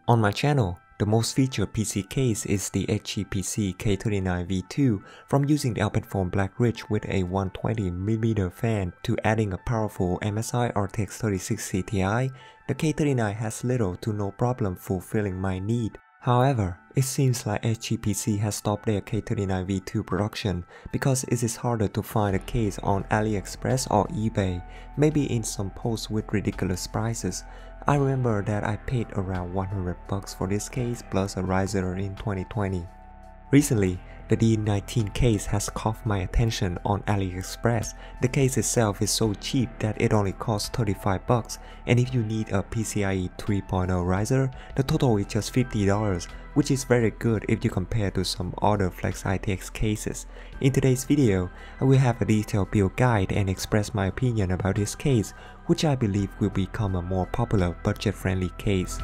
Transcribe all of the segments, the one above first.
On my channel, the most featured PC case is the HGPC K39V2. From using the OpenFOAM Blackridge with a 120mm fan to adding a powerful MSI RTX 3060 Ti, the K39 has little to no problem fulfilling my need. However, it seems like HGPC has stopped their K39V2 production because it is harder to find a case on AliExpress or eBay, maybe in some posts with ridiculous prices. I remember that I paid around $100 for this case plus a riser in 2020. Recently, the D19 case has caught my attention on AliExpress. The case itself is so cheap that it only costs $35, and if you need a PCIe 3.0 riser, the total is just $50, which is very good if you compare to some other Flex ITX cases. In today's video, I will have a detailed build guide and express my opinion about this case, which I believe will become a more popular budget-friendly case.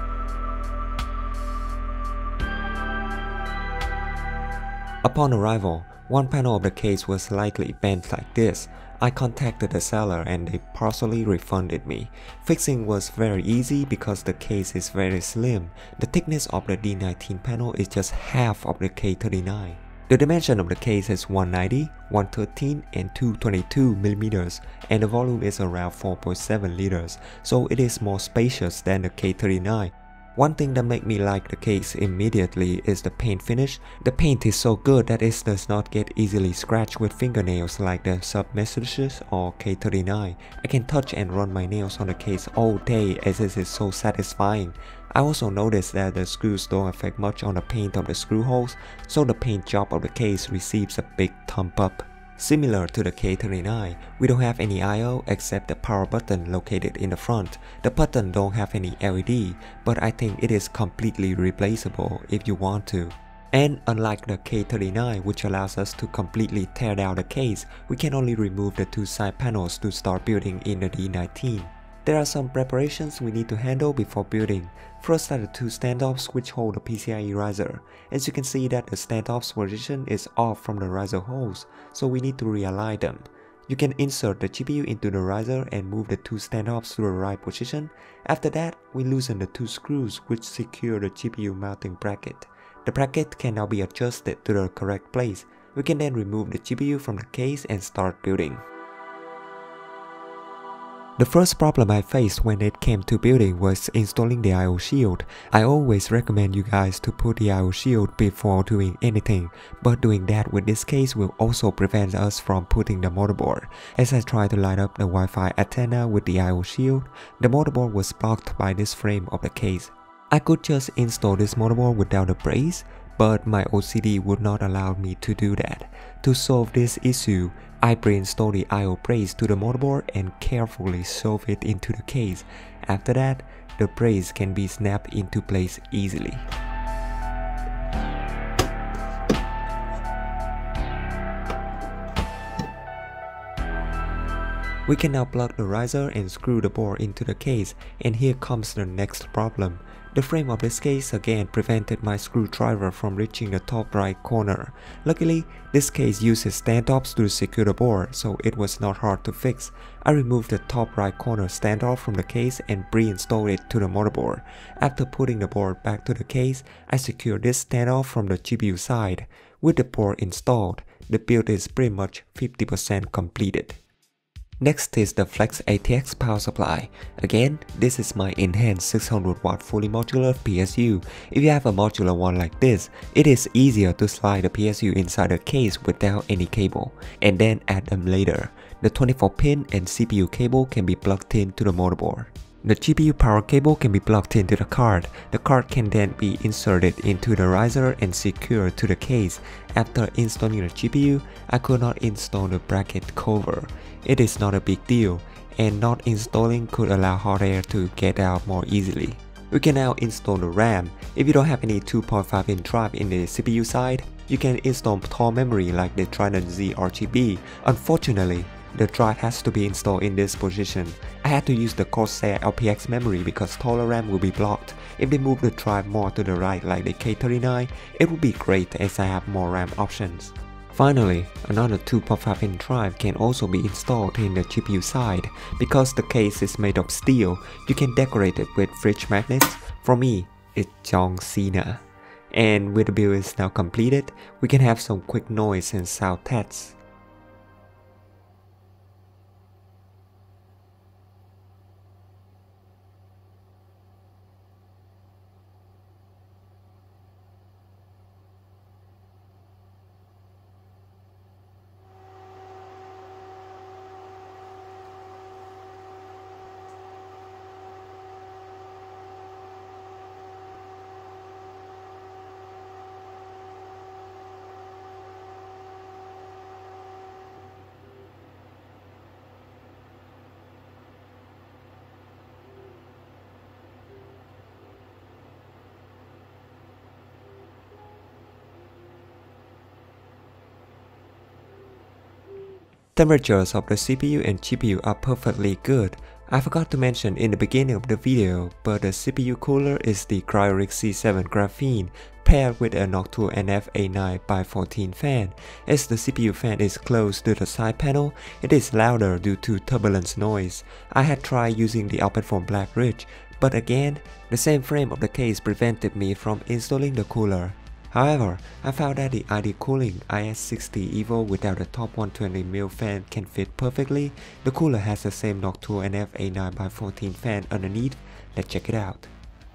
Upon arrival, one panel of the case was slightly bent like this. I contacted the seller and they partially refunded me. Fixing was very easy because the case is very slim. The thickness of the D19 panel is just half of the K39. The dimension of the case is 190, 113 and 222mm, and the volume is around 4.7 liters, so it is more spacious than the K39. One thing that made me like the case immediately is the paint finish. The paint is so good that it does not get easily scratched with fingernails like the Submesserschmitt or K39. I can touch and run my nails on the case all day as it is so satisfying. I also noticed that the screws don't affect much on the paint of the screw holes, so the paint job of the case receives a big thumb up. Similar to the K39, we don't have any I/O except the power button located in the front. The button don't have any LED, but I think it is completely replaceable if you want to. And unlike the K39, which allows us to completely tear down the case, we can only remove the two side panels to start building in the D19. There are some preparations we need to handle before building. First are the two standoffs which hold the PCIe riser. As you can see that the standoff's position is off from the riser holes, so we need to realign them. You can insert the GPU into the riser and move the two standoffs to the right position. After that, we loosen the two screws which secure the GPU mounting bracket. The bracket can now be adjusted to the correct place. We can then remove the GPU from the case and start building. The first problem I faced when it came to building was installing the I/O shield. I always recommend you guys to put the I/O shield before doing anything, but doing that with this case will also prevent us from putting the motherboard. As I tried to line up the Wi-Fi antenna with the I/O shield, the motherboard was blocked by this frame of the case. I could just install this motherboard without a brace, but my OCD would not allow me to do that. To solve this issue, I pre-installed the I/O brace to the motherboard and carefully shove it into the case. After that, the brace can be snapped into place easily. We can now plug the riser and screw the board into the case, and here comes the next problem. The frame of this case again prevented my screwdriver from reaching the top right corner. Luckily, this case uses standoffs to secure the board, so it was not hard to fix. I removed the top right corner standoff from the case and re-installed it to the motherboard. After putting the board back to the case, I secured this standoff from the GPU side. With the board installed, the build is pretty much 50% completed. Next is the Flex ITX power supply. Again, this is my enhanced 600W fully modular PSU. If you have a modular one like this, it is easier to slide the PSU inside the case without any cable, and then add them later. The 24-pin and CPU cable can be plugged into the motherboard. The GPU power cable can be plugged into the card. The card can then be inserted into the riser and secured to the case. After installing the GPU, I could not install the bracket cover. It is not a big deal, and not installing could allow hot air to get out more easily. We can now install the RAM. If you don't have any 2.5-inch drive in the CPU side, you can install tall memory like the Trident Z RGB. Unfortunately, the drive has to be installed in this position. I had to use the Corsair LPX memory because taller RAM will be blocked. If they move the drive more to the right like the K39, it would be great as I have more RAM options. Finally, another 2.5-inch drive can also be installed in the GPU side. Because the case is made of steel, you can decorate it with fridge magnets. For me, is John Cena. And with the build is now completed, we can have some quick noise and sound tests. Temperatures of the CPU and GPU are perfectly good. I forgot to mention in the beginning of the video, but the CPU cooler is the Cryoric C7 Graphene paired with a Noctua NF-A9x14 fan. As the CPU fan is close to the side panel, it is louder due to turbulence noise. I had tried using the OpenFOAM Black Ridge, but again, the same frame of the case prevented me from installing the cooler. However, I found that the ID Cooling IS60 EVO without a top 120mm fan can fit perfectly. The cooler has the same Noctua NF-A9x14 fan underneath. Let's check it out.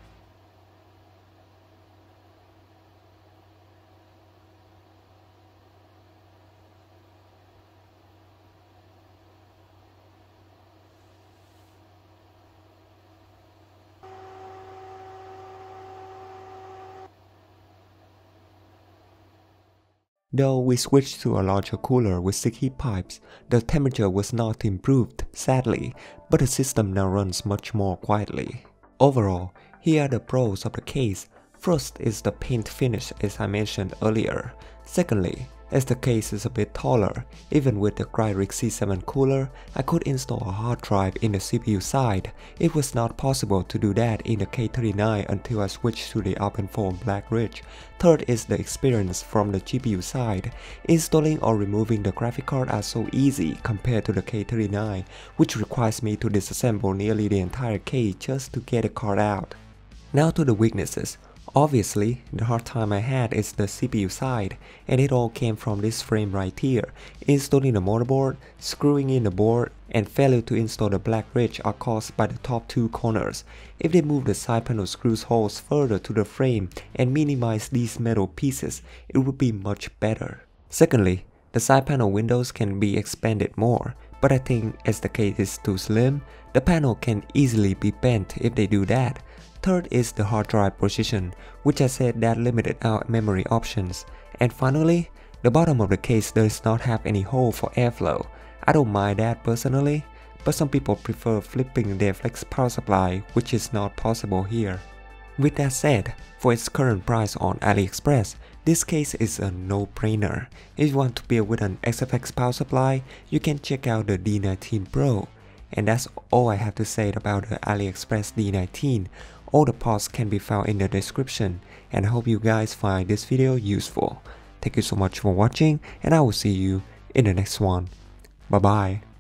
Though we switched to a larger cooler with 6 heat pipes, the temperature was not improved, sadly, but the system now runs much more quietly. Overall, here are the pros of the case. First is the paint finish as I mentioned earlier. Secondly, as the case is a bit taller, even with the Cryoric C7 cooler, I could install a hard drive in the CPU side. It was not possible to do that in the K39 until I switched to the OpenFOAM Black Ridge. Third is the experience from the GPU side. Installing or removing the graphic card are so easy compared to the K39, which requires me to disassemble nearly the entire case just to get the card out. Now to the weaknesses. Obviously, the hard time I had is the CPU side, and it all came from this frame right here. Installing the motherboard, screwing in the board, and failure to install the Black Ridge are caused by the top two corners. If they move the side panel screws holes further to the frame and minimize these metal pieces, it would be much better. Secondly, the side panel windows can be expanded more, but I think as the case is too slim, the panel can easily be bent if they do that. Third is the hard drive position, which I said that limited our memory options. And finally, the bottom of the case does not have any hole for airflow. I don't mind that personally, but some people prefer flipping their flex power supply, which is not possible here. With that said, for its current price on AliExpress, this case is a no-brainer. If you want to build with an XFX power supply, you can check out the D19 Pro. And that's all I have to say about the AliExpress D19. All the parts can be found in the description, and I hope you guys find this video useful. Thank you so much for watching, and I will see you in the next one. Bye bye.